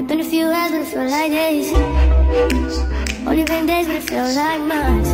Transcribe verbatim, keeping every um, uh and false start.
Been a few hours, but it feel like days. Only been days, but it feels like months.